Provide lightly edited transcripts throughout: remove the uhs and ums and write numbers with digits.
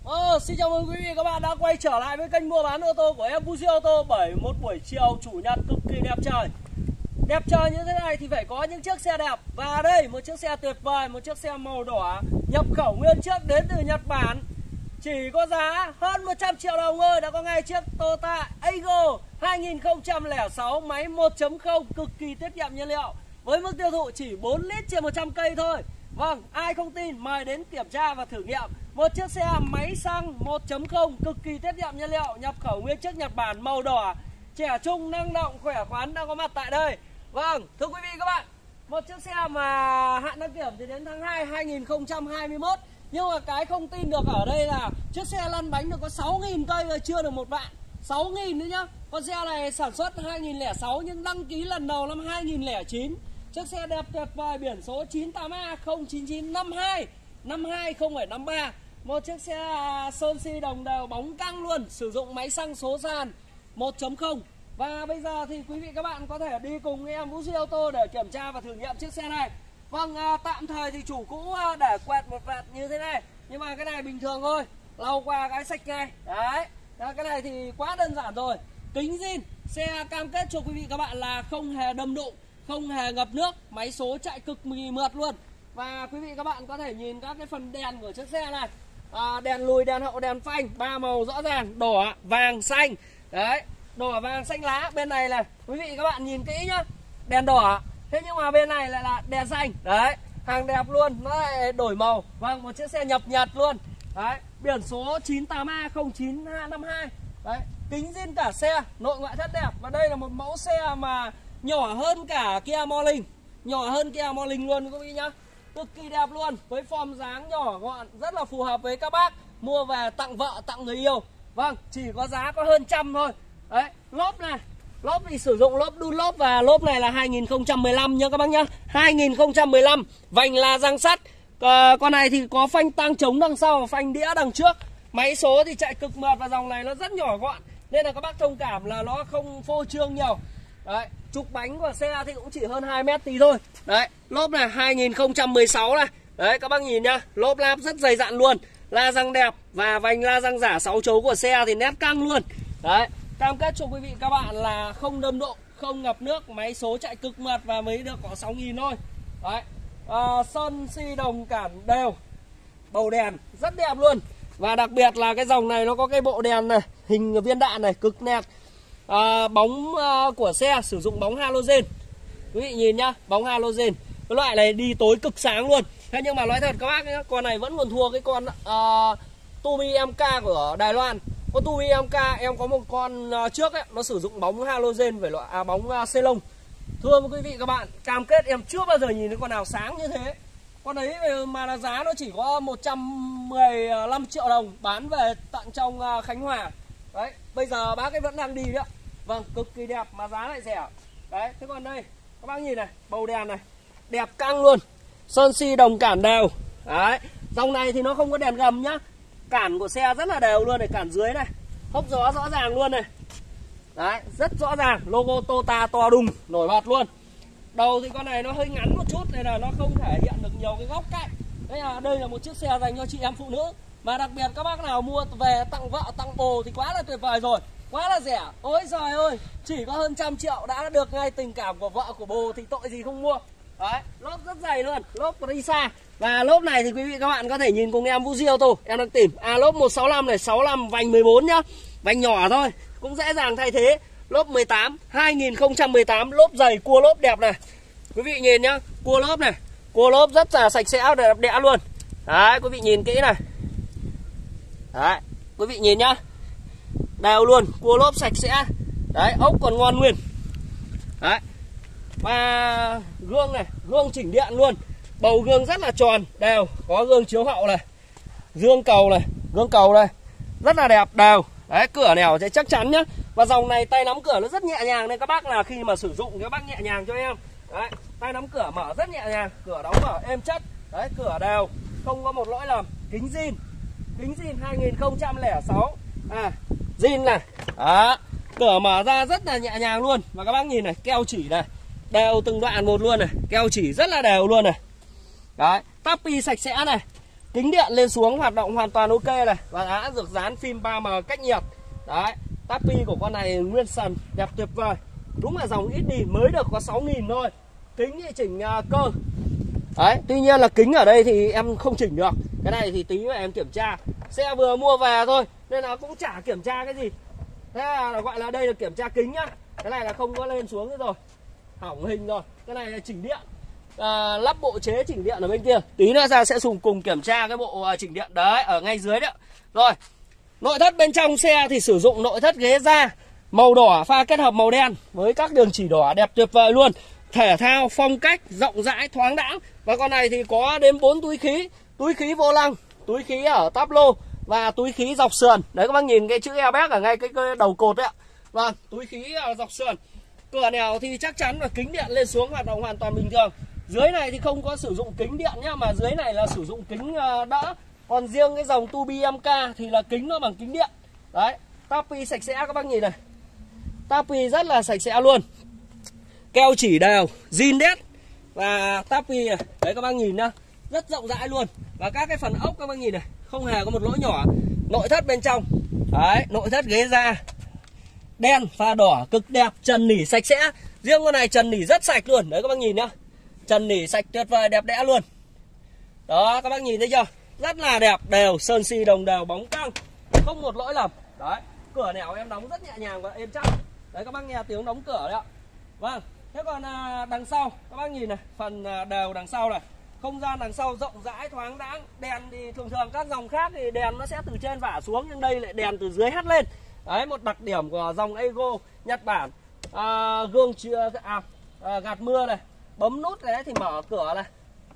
Xin chào mừng quý vị các bạn đã quay trở lại với kênh mua bán ô tô của em Fuji Auto. Bởi một buổi chiều chủ nhật cực kỳ đẹp trời. Đẹp trời như thế này thì phải có những chiếc xe đẹp. Và đây một chiếc xe tuyệt vời, một chiếc xe màu đỏ nhập khẩu nguyên chiếc đến từ Nhật Bản. Chỉ có giá hơn 100 triệu đồng thôi đã có ngay chiếc Toyota Aygo 2006 máy 1.0 cực kỳ tiết kiệm nhiên liệu với mức tiêu thụ chỉ 4 lít trên 100 cây thôi. Vâng, ai không tin mời đến kiểm tra và thử nghiệm một chiếc xe máy xăng 1.0 cực kỳ tiết kiệm nhiên liệu nhập khẩu nguyên chiếc Nhật Bản màu đỏ, trẻ trung, năng động, khỏe khoắn đang có mặt tại đây. Vâng, thưa quý vị các bạn, một chiếc xe mà hạn đăng kiểm thì đến tháng 2 2021. Nhưng mà cái không tin được ở đây là chiếc xe lăn bánh được có 6.000 cây rồi, chưa được một vạn. 6.000 nữa nhá. Con xe này sản xuất 2006 nhưng đăng ký lần đầu năm 2009. Chiếc xe đẹp tuyệt vời, biển số 98A09952, 52 không phải 53. Một chiếc xe sơn xi đồng đều bóng căng luôn, sử dụng máy xăng số sàn 1.0. Và bây giờ thì quý vị các bạn có thể đi cùng em Fuji Auto để kiểm tra và thử nghiệm chiếc xe này. Vâng, tạm thời thì chủ cũ để quẹt một vệt như thế này, nhưng mà cái này bình thường thôi, lau qua cái sạch ngay. Đấy, cái này thì quá đơn giản rồi. Kính zin, xe cam kết cho quý vị các bạn là không hề đâm đụng, không hề ngập nước, máy số chạy cực kỳ mượt luôn. Và quý vị các bạn có thể nhìn các cái phần đèn của chiếc xe này, đèn lùi, đèn hậu, đèn phanh, ba màu rõ ràng, đỏ, vàng, xanh. Đấy, đỏ, vàng, xanh lá. Bên này là quý vị các bạn nhìn kỹ nhá, đèn đỏ, thế nhưng mà bên này lại là đèn xanh. Đấy, hàng đẹp luôn, nó lại đổi màu. Vâng, một chiếc xe nhập Nhật luôn. Đấy, biển số 98A09252. Đấy, kính zin cả xe, nội ngoại thất đẹp. Và đây là một mẫu xe mà nhỏ hơn cả Kia Morning, nhỏ hơn Kia Morning luôn quý vị nhá. Cực kỳ đẹp luôn, với form dáng nhỏ gọn, rất là phù hợp với các bác mua về tặng vợ, tặng người yêu. Vâng, chỉ có giá có hơn trăm thôi. Đấy, lốp này, lốp thì sử dụng lốp đun lốp và lốp này là 2015 nha các bác nhá. 2015, vành là răng sắt. Con này thì có phanh tang trống đằng sau, phanh đĩa đằng trước. Máy số thì chạy cực mượt và dòng này nó rất nhỏ gọn, nên là các bác thông cảm là nó không phô trương nhiều. Đấy, trục bánh của xe thì cũng chỉ hơn 2 mét tí thôi. Đấy, lốp này 2016 này. Đấy, các bác nhìn nhá, lốp láp rất dày dặn luôn, la răng đẹp và vành la răng giả 6 chấu của xe thì nét căng luôn. Đấy, cam kết cho quý vị các bạn là không đâm độ, không ngập nước, máy số chạy cực mượt và mới được có 6.000 thôi. Đấy, sơn xi đồng cản đều, bầu đèn rất đẹp luôn. Và đặc biệt là cái dòng này nó có cái bộ đèn này, hình viên đạn này, cực nét. Bóng của xe sử dụng bóng halogen. Quý vị nhìn nhá, bóng halogen. Cái loại này đi tối cực sáng luôn. Thế nhưng mà nói thật các bác nhá, con này vẫn còn thua cái con Tubi MK của Đài Loan. Con Tubi MK em có một con trước ấy, nó sử dụng bóng halogen về loại bóng xê-lông. Thưa với quý vị các bạn, cam kết em chưa bao giờ nhìn thấy con nào sáng như thế. Con đấy mà là giá nó chỉ có 115 triệu đồng, bán về tận trong Khánh Hòa. Đấy, bây giờ bác ấy vẫn đang đi đấy. Vâng, cực kỳ đẹp mà giá lại rẻ. Đấy, thế còn đây, các bác nhìn này, bầu đèn này, đẹp căng luôn. Sơn xi đồng cản đều. Đấy, dòng này thì nó không có đèn gầm nhá. Cản của xe rất là đều luôn này, cản dưới này, hốc gió rõ ràng luôn này. Đấy, rất rõ ràng, logo Toyota to đùng, nổi bật luôn. Đầu thì con này nó hơi ngắn một chút nên là nó không thể hiện được nhiều cái góc cạnh. Đây là một chiếc xe dành cho chị em phụ nữ. Mà đặc biệt các bác nào mua về tặng vợ, tặng bồ thì quá là tuyệt vời rồi, quá là rẻ. Ôi giời ơi, chỉ có hơn 100 triệu đã được ngay tình cảm của vợ của bồ thì tội gì không mua. Đấy, lốp rất dày luôn, lốp Risa. Và lốp này thì quý vị các bạn có thể nhìn cùng em Fuji Auto. Em đang tìm lốp 165 này, 65 vành 14 nhá. Vành nhỏ thôi, cũng dễ dàng thay thế. Lốp 18, 2018, lốp dày, cua lốp đẹp này. Quý vị nhìn nhá, cua lốp này, cua lốp rất là sạch sẽ, đẹp đẽ luôn. Đấy, quý vị nhìn kỹ này. Đấy, quý vị nhìn nhá, đều luôn, cua lốp sạch sẽ. Đấy, ốc còn ngon nguyên. Đấy, và gương này, gương chỉnh điện luôn. Bầu gương rất là tròn, đều, có gương chiếu hậu này, gương cầu này, rất là đẹp, đều. Đấy, cửa nẻo sẽ chắc chắn nhá. Và dòng này tay nắm cửa nó rất nhẹ nhàng nên các bác là khi mà sử dụng các bác nhẹ nhàng cho em. Đấy, tay nắm cửa mở rất nhẹ nhàng, cửa đóng mở êm chất. Đấy, cửa đều, không có một lỗi lầm. Kính zin 2006. Zin này. Đó, cửa mở ra rất là nhẹ nhàng luôn. Và các bác nhìn này, keo chỉ này, đều từng đoạn một luôn này, keo chỉ rất là đều luôn này. Đấy, tapi sạch sẽ này. Kính điện lên xuống hoạt động hoàn toàn ok này. Và đã được dán phim 3M cách nhiệt. Đấy, tapi của con này nguyên sần, đẹp tuyệt vời. Đúng là dòng ít đi, mới được có 6.000 thôi. Kính thì chỉnh cơ. Đấy, tuy nhiên là kính ở đây thì em không chỉnh được. Cái này thì tí mà em kiểm tra. Xe vừa mua về thôi, nên là cũng chả kiểm tra cái gì. Thế là gọi là đây là kiểm tra kính nhá. Cái này là không có lên xuống nữa rồi. Hỏng hình rồi. Cái này là chỉnh điện. Lắp bộ chế chỉnh điện ở bên kia. Tí nữa ra sẽ cùng kiểm tra cái bộ chỉnh điện đấy ở ngay dưới đấy. Rồi, nội thất bên trong xe thì sử dụng nội thất ghế da màu đỏ pha kết hợp màu đen với các đường chỉ đỏ đẹp tuyệt vời luôn. Thể thao phong cách rộng rãi thoáng đãng. Và con này thì có đến 4 túi khí vô lăng, túi khí ở táp lô và túi khí dọc sườn. Đấy các bác nhìn cái chữ airbag ở ngay cái đầu cột đấy ạ. Vâng, túi khí dọc sườn. Cửa nẻo thì chắc chắn là kính điện lên xuống hoạt động hoàn toàn bình thường. Dưới này thì không có sử dụng kính điện nhá, mà dưới này là sử dụng kính đỡ. Còn riêng cái dòng Tubi MK thì là kính nó bằng kính điện. Đấy, tapi sạch sẽ các bác nhìn này. Tapi rất là sạch sẽ luôn. Keo chỉ đều, zin đét. Và tapi này, đấy các bác nhìn nhá, rất rộng rãi luôn. Và các cái phần ốc các bác nhìn này, không hề có một lỗ nhỏ. Nội thất bên trong, đấy, nội thất ghế da đen pha đỏ cực đẹp, trần nỉ sạch sẽ. Riêng con này trần nỉ rất sạch luôn. Đấy các bác nhìn nhá, trần nỉ sạch tuyệt vời, đẹp đẽ luôn. Đó các bác nhìn thấy chưa, rất là đẹp, đều, sơn xi đồng đều, bóng căng, không một lỗi lầm. Đấy, cửa nẻo em đóng rất nhẹ nhàng và êm chắc. Đấy các bác nghe tiếng đóng cửa đấy ạ. Vâng, thế còn đằng sau các bác nhìn này, phần đều đằng sau này, không gian đằng sau rộng rãi thoáng đãng. Đèn thì thường các dòng khác thì đèn nó sẽ từ trên vả xuống, nhưng đây lại đèn từ dưới hắt lên. Đấy, một đặc điểm của dòng Aygo Nhật Bản. Gương gạt mưa này, bấm nút đấy thì mở cửa này,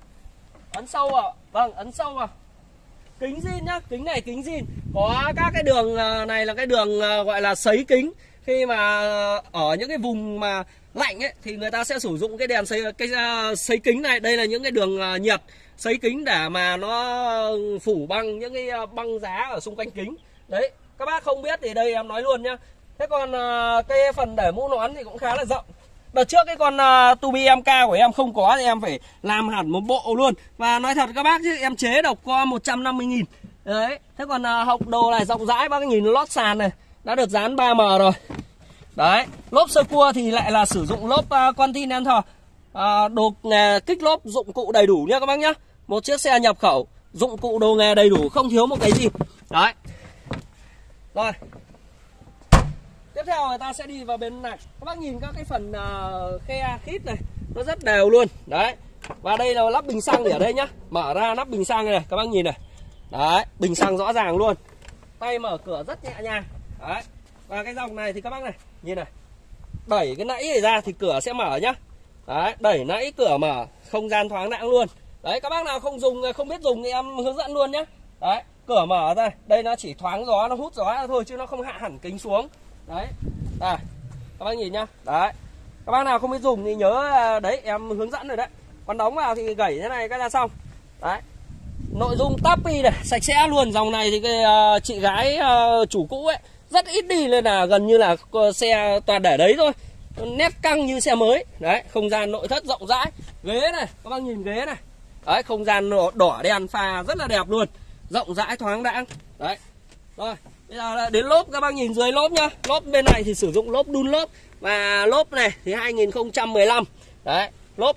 ấn sâu vào. Vâng, ấn sâu vào. Kính zin nhá, kính này kính zin. Có các cái đường này là cái đường gọi là sấy kính. Khi mà ở những cái vùng mà lạnh ấy thì người ta sẽ sử dụng cái đèn sấy kính này. Đây là những cái đường nhiệt sấy kính để mà nó phủ băng những cái băng giá ở xung quanh kính. Đấy, các bác không biết thì đây em nói luôn nhá. Thế còn cái phần để mũ nón thì cũng khá là rộng. Đợt trước cái con Tubi MK của em không có thì em phải làm hẳn một bộ luôn. Và nói thật các bác chứ em chế độc có 150.000. Đấy, thế còn hộc đồ này rộng rãi, bác nhìn lót sàn này đã được dán 3M rồi. Đấy, lốp sơ cua thì lại là sử dụng lốp Continental. Đồ nghề kích lốp dụng cụ đầy đủ nha các bác nhá. Một chiếc xe nhập khẩu, dụng cụ đồ nghề đầy đủ, không thiếu một cái gì. Đấy. Rồi. Tiếp theo người ta sẽ đi vào bên này. Các bác nhìn các cái phần khe khít này, nó rất đều luôn. Đấy. Và đây là lắp bình xăng ở đây nhá. Mở ra nắp bình xăng này, các bác nhìn này. Đấy, bình xăng rõ ràng luôn. Tay mở cửa rất nhẹ nhàng. Đấy. Và cái dòng này thì các bác này, nhìn này. Đẩy cái nãy này ra thì cửa sẽ mở nhá. Đấy, đẩy nãy cửa mở, không gian thoáng đãng luôn. Đấy, các bác nào không biết dùng thì em hướng dẫn luôn nhá. Đấy, cửa mở ra, đây nó chỉ thoáng gió, nó hút gió ra thôi chứ nó không hạ hẳn kính xuống. Đấy. Đây, các bác nhìn nhá. Đấy. Các bác nào không biết dùng thì nhớ đấy, em hướng dẫn rồi đấy. Còn đóng vào thì gẩy thế này cái là xong. Đấy. Nội dung tapi này, sạch sẽ luôn. Dòng này thì cái chị gái chủ cũ ấy rất ít đi, nên là gần như là xe toàn để đấy thôi. Nét căng như xe mới. Đấy, không gian nội thất rộng rãi. Ghế này, các bác nhìn ghế này. Đấy, không gian đỏ đen pha rất là đẹp luôn. Rộng rãi thoáng đãng. Đấy. Rồi, bây giờ là đến lốp, các bác nhìn dưới lốp nhá. Lốp bên này thì sử dụng lốp Dunlop. Và lốp này thì 2015. Đấy, lốp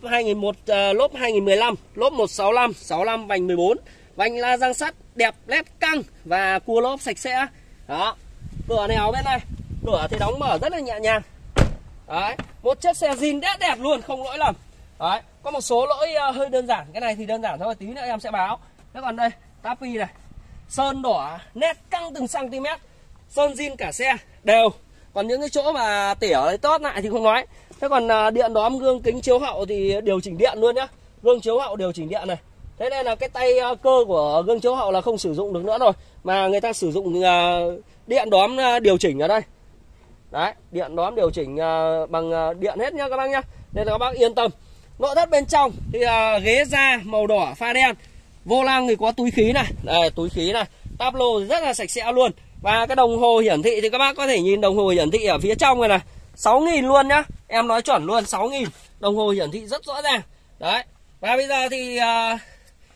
2015, lốp 165, 65 vành 14. Vành la răng sắt đẹp nét căng và cua lốp sạch sẽ. Đó. Cửa nẻo bên này, cửa thì đóng mở rất là nhẹ nhàng. Đấy, một chiếc xe zin đẹp luôn, không lỗi lầm. Đấy, có một số lỗi hơi đơn giản, cái này thì đơn giản thôi, tí nữa em sẽ báo. Thế còn đây, tapi này, sơn đỏ nét căng từng cm, sơn zin cả xe đều. Còn những cái chỗ mà tỉa lấy tót lại thì không nói. Thế còn điện đóm gương kính chiếu hậu thì điều chỉnh điện luôn nhá. Gương chiếu hậu điều chỉnh điện này. Thế nên là cái tay cơ của gương chiếu hậu là không sử dụng được nữa rồi, mà người ta sử dụng điện đóm điều chỉnh ở đây. Đấy, điện đóm điều chỉnh bằng điện hết nhá các bác nhá. Nên là các bác yên tâm. Nội thất bên trong thì ghế da màu đỏ pha đen. Vô lăng thì có túi khí này. Đây, túi khí này. Táp lô rất là sạch sẽ luôn. Và cái đồng hồ hiển thị thì các bác có thể nhìn đồng hồ hiển thị ở phía trong này này. 6.000 luôn nhá. Em nói chuẩn luôn, 6.000. Đồng hồ hiển thị rất rõ ràng. Đấy. Và bây giờ thì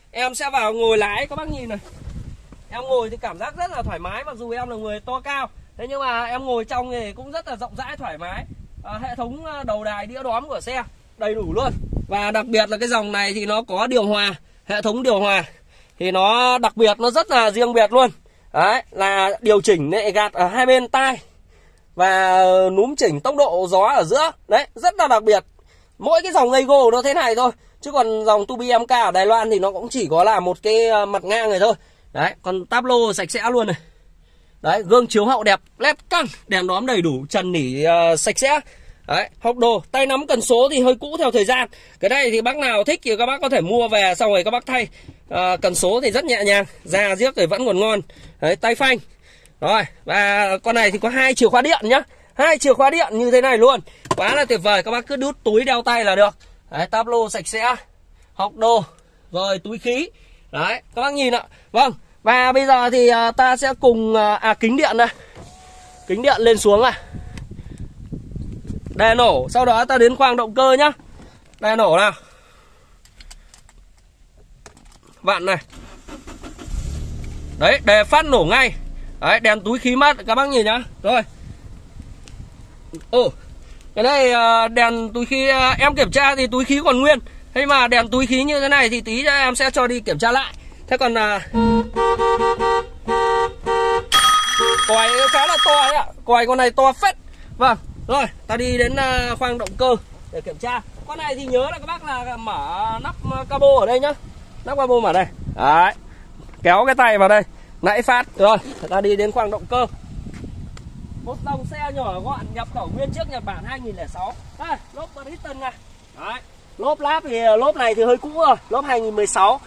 em sẽ vào ngồi lái, các bác nhìn này. Em ngồi thì cảm giác rất là thoải mái, mặc dù em là người to cao. Thế nhưng mà em ngồi trong thì cũng rất là rộng rãi, thoải mái. Hệ thống đầu đài đĩa đóm của xe đầy đủ luôn. Và đặc biệt là cái dòng này thì nó có điều hòa, hệ thống điều hòa thì nó đặc biệt, nó rất là riêng biệt luôn. Đấy, là điều chỉnh nệ gạt ở hai bên tai và núm chỉnh tốc độ gió ở giữa. Đấy, rất là đặc biệt. Mỗi cái dòng Aygo nó thế này thôi. Chứ còn dòng Tubi MK ở Đài Loan thì nó cũng chỉ có là một cái mặt ngang này thôi. Đấy, còn táp lô sạch sẽ luôn này. Đấy, gương chiếu hậu đẹp, led căng, đèn đóm đầy đủ, trần nỉ sạch sẽ. Đấy, hộc đồ, tay nắm cần số thì hơi cũ theo thời gian. Cái này thì bác nào thích thì các bác có thể mua về xong rồi các bác thay. Cần số thì rất nhẹ nhàng, da diếc thì vẫn còn ngon. Đấy, tay phanh. Rồi, và con này thì có 2 chìa khóa điện nhá. 2 chìa khóa điện như thế này luôn. Quá là tuyệt vời, các bác cứ đút túi đeo tay là được. Đấy, táp lô sạch sẽ, hộc đồ, rồi túi khí. Đấy, các bác nhìn ạ. Vâng, và bây giờ thì ta sẽ cùng kính điện này. Kính điện lên xuống này. Đề nổ, sau đó ta đến khoang động cơ nhá. Đề nổ nào. Vặn này. Đấy, đề phát nổ ngay. Đấy, đèn túi khí mắt các bác nhìn nhá. Rồi. Cái này đèn túi khí em kiểm tra thì túi khí còn nguyên. Thế mà đèn túi khí như thế này thì tí em sẽ cho đi kiểm tra lại. Thế còn còi khá là to đấy ạ. Còi con này to phết. Vâng, rồi, ta đi đến khoang động cơ để kiểm tra. Con này thì nhớ là các bác là mở nắp cabo ở đây nhá. Nắp cabo mở đây. Đấy. Kéo cái tay vào đây, nãy phát. Rồi, ta đi đến khoang động cơ. Một dòng xe nhỏ gọn nhập khẩu nguyên chiếc Nhật Bản 2006. Đây, lốp Bridgestone này. Đấy. Lốp láp thì lốp này thì hơi cũ rồi, lốp 2016.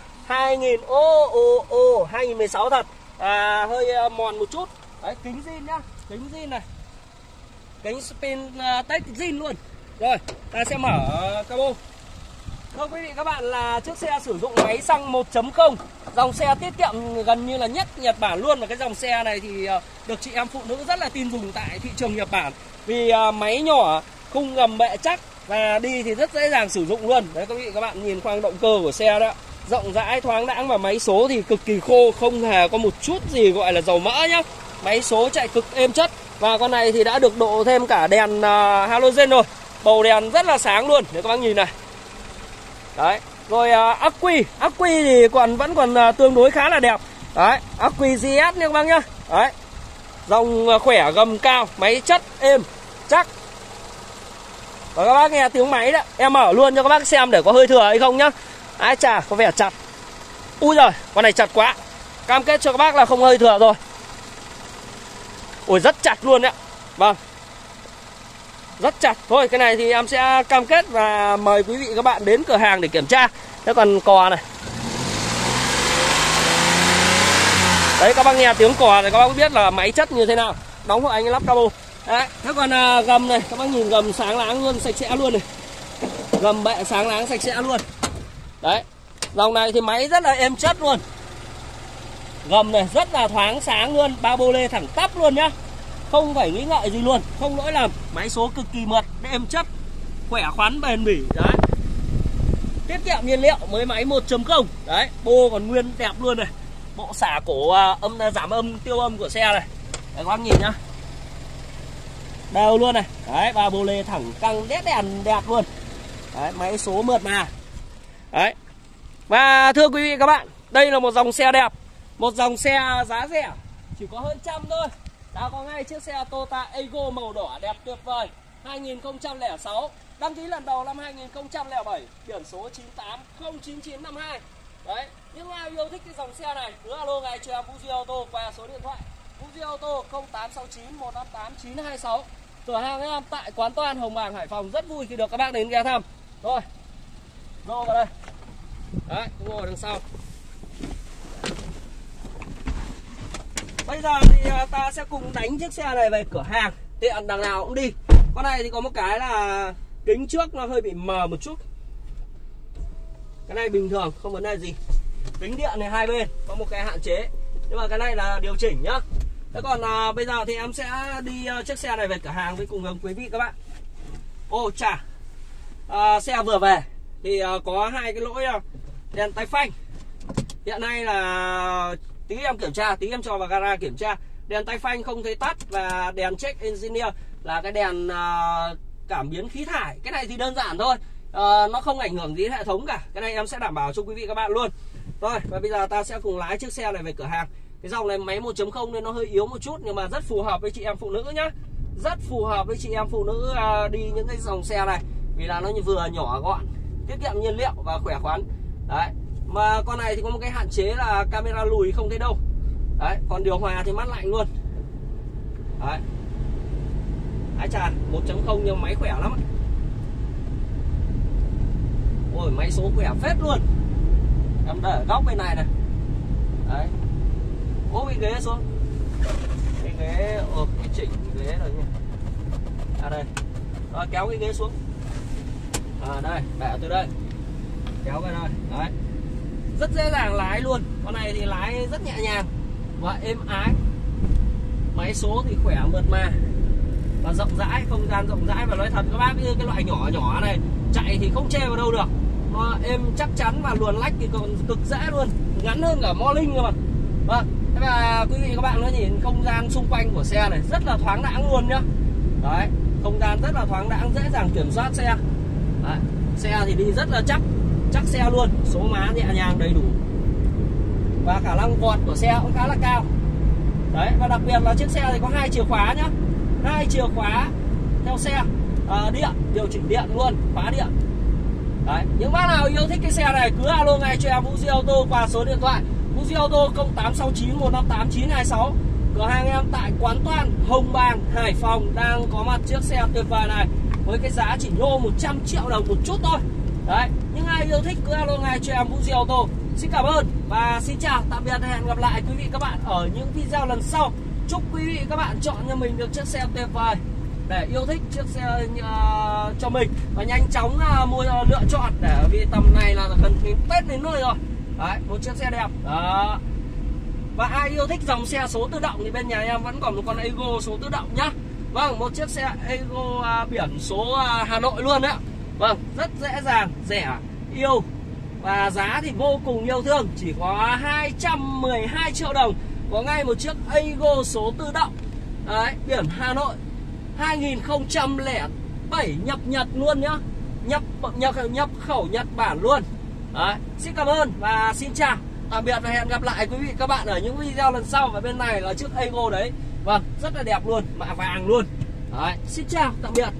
2016 thật. Hơi mòn một chút. Đấy, kính zin nhá, kính zin này. Kính spin tech zin luôn. Rồi, ta sẽ mở cabo. Thưa quý vị các bạn, là chiếc xe sử dụng máy xăng 1.0. Dòng xe tiết kiệm gần như là nhất Nhật Bản luôn. Và cái dòng xe này thì được chị em phụ nữ rất là tin dùng tại thị trường Nhật Bản. Vì máy nhỏ, khung gầm bệ chắc và đi thì rất dễ dàng sử dụng luôn. Đấy, quý vị các bạn nhìn khoang động cơ của xe đó, rộng rãi, thoáng đãng và máy số thì cực kỳ khô, không hề có một chút gì gọi là dầu mỡ nhá. Máy số chạy cực êm chất. Và con này thì đã được độ thêm cả đèn halogen rồi. Bầu đèn rất là sáng luôn. Để các bác nhìn này. Đấy. Rồi ắc quy thì vẫn còn tương đối khá là đẹp. Đấy, ắc quy GS nha các bác nhá. Đấy. Dòng khỏe, gầm cao, máy chất êm chắc. Và các bác nghe tiếng máy đấy, em mở luôn cho các bác xem để có hơi thừa hay không nhá. Ái chà, có vẻ chặt. Ui giời, con này chặt quá. Cam kết cho các bác là không hơi thừa rồi. Ôi rất chặt luôn đấy ạ. Vâng, rất chặt. Thôi cái này thì em sẽ cam kết và mời quý vị các bạn đến cửa hàng để kiểm tra. Thế còn cò này. Đấy, các bác nghe tiếng cò thì các bác biết là máy chất như thế nào. Đóng hộ anh lắp cabo. Đấy, thế còn gầm này, các bác nhìn gầm sáng láng luôn, sạch sẽ luôn này. Gầm bệ sáng láng sạch sẽ luôn. Đấy, dòng này thì máy rất là êm chất luôn. Gầm này rất là thoáng sáng luôn, ba bô lê thẳng tắp luôn nhá. Không phải nghĩ ngợi gì luôn, không lỗi lầm. Máy số cực kỳ mượt, êm chất, khỏe khoắn, bền bỉ. Đấy, tiết kiệm nhiên liệu mới máy 1.0. Đấy, bô còn nguyên đẹp luôn này. Bộ xả cổ giảm âm, tiêu âm của xe này. Đấy, các bác nhìn nhá, đều luôn này. Đấy, ba bô lê thẳng căng, đét đèn đẹp luôn. Đấy, máy số mượt mà. Đấy. Và thưa quý vị các bạn, đây là một dòng xe đẹp, một dòng xe giá rẻ, chỉ có hơn trăm thôi. Đã có ngay chiếc xe Toyota Aygo màu đỏ đẹp tuyệt vời 2006. Đăng ký lần đầu năm 2007, biển số 9809952. Đấy, những ai yêu thích cái dòng xe này cứ alo ngay cho em Fuji Auto qua số điện thoại Fuji Auto 0869 158 926. Cửa hàng em tại quán Toan Hồng Bàng, Hải Phòng. Rất vui khi được các bác đến ghé thăm. Rồi, vô vào đây. Đấy, ngồi đằng sau. Bây giờ thì ta sẽ cùng đánh chiếc xe này về cửa hàng, tiện đằng nào cũng đi. Con này thì có một cái là kính trước nó hơi bị mờ một chút. Cái này bình thường, không vấn đề gì. Kính điện này hai bên có một cái hạn chế, nhưng mà cái này là điều chỉnh nhá. Thế còn bây giờ thì em sẽ đi chiếc xe này về cửa hàng với cùng quý vị các bạn. Ô chà, xe vừa về thì có hai cái lỗi đèn tay phanh. Hiện nay là tí em kiểm tra, tí em cho vào gara kiểm tra. Đèn tay phanh không thấy tắt và đèn check engineer là cái đèn cảm biến khí thải. Cái này thì đơn giản thôi, nó không ảnh hưởng gì đến hệ thống cả. Cái này em sẽ đảm bảo cho quý vị các bạn luôn. Rồi, và bây giờ ta sẽ cùng lái chiếc xe này về cửa hàng. Cái dòng này máy 1.0 nên nó hơi yếu một chút, nhưng mà rất phù hợp với chị em phụ nữ nhá. Rất phù hợp với chị em phụ nữ đi những cái dòng xe này, vì là nó vừa nhỏ gọn, tiết kiệm nhiên liệu và khỏe khoắn. Đấy. Mà con này thì có một cái hạn chế là camera lùi không thấy đâu. Đấy, còn điều hòa thì mát lạnh luôn. Đấy. Ái chà, 1.0 nhưng máy khỏe lắm. Ôi, máy số khỏe phết luôn. Em để ở góc bên này này. Đấy. Ô, bị ghế xuống. Cái ghế, chỉnh ghế rồi nhỉ. Đây. Rồi, kéo cái ghế xuống. Đây, bẻ từ đây. Kéo về đây. Đấy. Rất dễ dàng lái luôn. Con này thì lái rất nhẹ nhàng và êm ái. Máy số thì khỏe mượt mà và rộng rãi, không gian rộng rãi. Và nói thật các bác, cái loại nhỏ nhỏ này chạy thì không chê vào đâu được. Nó êm chắc chắn và luồn lách thì còn cực dễ luôn, ngắn hơn cả Morning cơ mà. Vâng, thế và quý vị các bạn nữa nhìn không gian xung quanh của xe này rất là thoáng đãng luôn nhá. Đấy, không gian rất là thoáng đãng, dễ dàng kiểm soát xe. Đấy, xe thì đi rất là chắc xe luôn, số má nhẹ nhàng đầy đủ và khả năng vọt của xe cũng khá là cao. Đấy, và đặc biệt là chiếc xe thì có 2 chìa khóa nhá, 2 chìa khóa theo xe, điện, điều chỉnh điện luôn, khóa điện. Đấy, những bác nào yêu thích cái xe này cứ alo ngay cho em Vũ Duy Auto qua số điện thoại Vũ Duy Auto 0869 158 926. Cửa hàng em tại Quán Toan, Hồng Bàng, Hải Phòng đang có mặt chiếc xe tuyệt vời này với cái giá chỉ nhô 100 triệu đồng một chút thôi. Đấy, những ai yêu thích cứ alo ngay cho em Vũ Duy Auto. Xin cảm ơn và xin chào, tạm biệt, hẹn gặp lại quý vị các bạn ở những video lần sau. Chúc quý vị các bạn chọn cho mình được chiếc xe tuyệt vời để yêu thích chiếc xe cho mình và nhanh chóng mua lựa chọn, để vì tầm này là gần đến Tết đến nơi rồi. Đấy, một chiếc xe đẹp đó. Và ai yêu thích dòng xe số tự động thì bên nhà em vẫn còn một con Ego số tự động nhá. Vâng, một chiếc xe Ego biển số Hà Nội luôn đấy. Vâng, rất dễ dàng, rẻ, yêu và giá thì vô cùng yêu thương, chỉ có 212 triệu đồng có ngay một chiếc Ego số tự động. Đấy, biển Hà Nội 2007 nhập Nhật luôn nhá. Nhập khẩu Nhật Bản luôn. Đấy, xin cảm ơn và xin chào, tạm biệt và hẹn gặp lại quý vị các bạn ở những video lần sau. Và bên này là chiếc Ego đấy. Vâng, rất là đẹp luôn, mạ vàng luôn. Đấy, xin chào, tạm biệt.